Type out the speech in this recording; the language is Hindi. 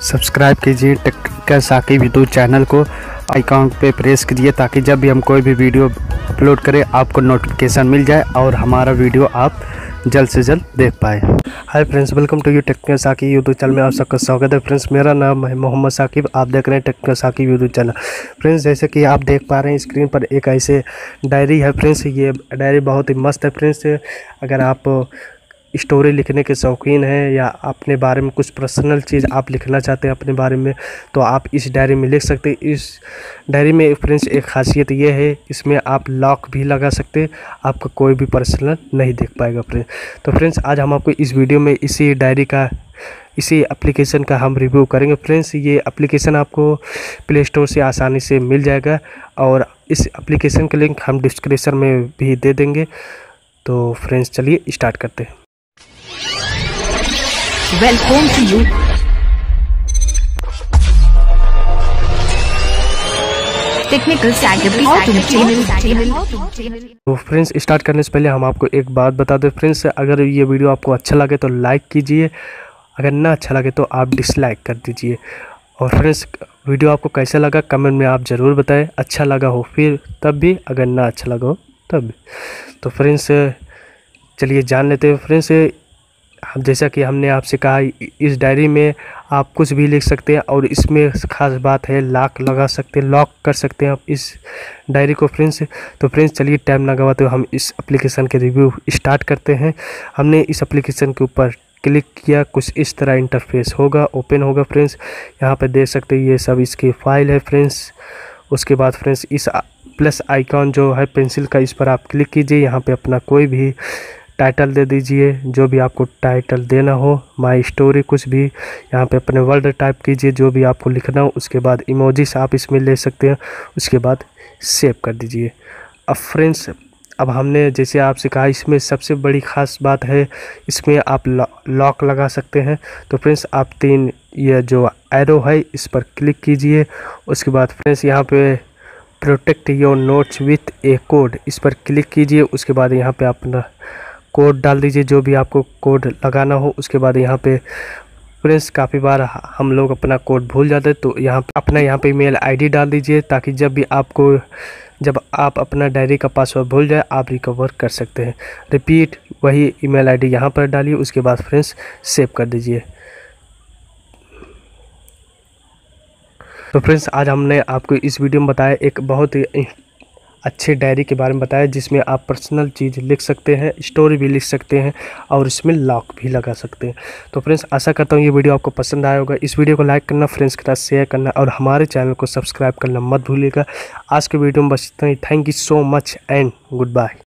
सब्सक्राइब कीजिए टेक्निकल साकिब यूट्यूब चैनल को, आइकॉन पे प्रेस कीजिए ताकि जब भी हम कोई भी वीडियो अपलोड करें आपको नोटिफिकेशन मिल जाए और हमारा वीडियो आप जल्द से जल्द देख पाए। Hi friends, welcome to you technical Saqib YouTube channel में आप सबका स्वागत है। फ्रेंड्स, मेरा नाम है मोहम्मद साकिब, आप देख रहे हैं technical Saqib YouTube channel. Friends, जैसे कि आप देख पा रहे हैं स्क्रीन पर एक ऐसे डायरी है। फ्रेंड्स, ये डायरी बहुत ही मस्त है। फ्रेंड्स, अगर आप स्टोरी लिखने के शौकीन हैं या अपने बारे में कुछ पर्सनल चीज़ आप लिखना चाहते हैं अपने बारे में, तो आप इस डायरी में लिख सकते हैं। इस डायरी में फ्रेंड्स एक खासियत ये है, इसमें आप लॉक भी लगा सकते हैं, आपका कोई भी पर्सनल नहीं देख पाएगा फ्रेंड्स। तो फ्रेंड्स, आज हम आपको इस वीडियो में इसी डायरी का, इसी एप्लीकेशन का हम रिव्यू करेंगे। फ्रेंड्स, ये एप्लीकेशन आपको प्ले स्टोर से आसानी से मिल जाएगा और इस एप्लीकेशन का लिंक हम डिस्क्रिप्शन में भी दे देंगे। तो फ्रेंड्स, चलिए स्टार्ट करते हैं। Welcome to you. Technical Saqib channel. तो फ्रेंड्स, स्टार्ट करने से पहले हम आपको एक बात बता दें। फ्रेंड्स, अगर ये वीडियो आपको अच्छा लगे तो लाइक कीजिए, अगर ना अच्छा लगे तो आप डिसलाइक कर दीजिए। और फ्रेंड्स, वीडियो आपको कैसा लगा कमेंट में आप ज़रूर बताएं। अच्छा लगा हो फिर तब भी, अगर ना अच्छा लगा हो तब भी। तो फ्रेंड्स, चलिए जान लेते हैं। फ्रेंड्स, जैसा कि हमने आपसे कहा, इस डायरी में आप कुछ भी लिख सकते हैं और इसमें ख़ास बात है लॉक लगा सकते हैं, लॉक कर सकते हैं आप इस डायरी को फ्रेंड्स। तो फ्रेंड्स, चलिए टाइम ना गवाते हुए हम इस एप्लीकेशन के रिव्यू स्टार्ट करते हैं। हमने इस एप्लीकेशन के ऊपर क्लिक किया, कुछ इस तरह इंटरफेस होगा, ओपन होगा फ्रेंड्स। यहाँ पे देख सकते हैं ये सब इसकी फ़ाइल है फ्रेंड्स। उसके बाद फ्रेंड्स, इस प्लस आइकॉन जो है पेंसिल का, इस पर आप क्लिक कीजिए। यहाँ पे अपना कोई भी टाइटल दे दीजिए, जो भी आपको टाइटल देना हो, माय स्टोरी कुछ भी। यहाँ पे अपने वर्ड टाइप कीजिए, जो भी आपको लिखना हो। उसके बाद इमोजीज आप इसमें ले सकते हैं। उसके बाद सेव कर दीजिए। अब फ्रेंड्स, अब हमने जैसे आपसे कहा, इसमें सबसे बड़ी ख़ास बात है, इसमें आप लॉक लगा सकते हैं। तो फ्रेंड्स, आप तीन ये जो एरो है इस पर क्लिक कीजिए। उसके बाद फ्रेंड्स, यहाँ पे protect your notes with a code, इस पर क्लिक कीजिए। उसके बाद यहाँ पे अपना कोड डाल दीजिए, जो भी आपको कोड लगाना हो। उसके बाद यहाँ पे फ्रेंड्स, काफ़ी बार हम लोग अपना कोड भूल जाते हैं, तो यहाँ पे अपना ईमेल आईडी डाल दीजिए, ताकि जब आप अपना डायरी का पासवर्ड भूल जाए आप रिकवर कर सकते हैं। रिपीट वही ईमेल आईडी यहाँ पर डालिए। उसके बाद फ्रेंड्स सेव कर दीजिए। तो फ्रेंड्स, आज हमने आपको इस वीडियो में बताया, एक बहुत ही अच्छे डायरी के बारे में बताया, जिसमें आप पर्सनल चीज़ लिख सकते हैं, स्टोरी भी लिख सकते हैं और इसमें लॉक भी लगा सकते हैं। तो फ्रेंड्स, आशा करता हूँ ये वीडियो आपको पसंद आया होगा। इस वीडियो को लाइक करना, फ्रेंड्स के साथ शेयर करना और हमारे चैनल को सब्सक्राइब करना मत भूलिएगा। आज के वीडियो में बस इतना ही। Thank you so much and good bye.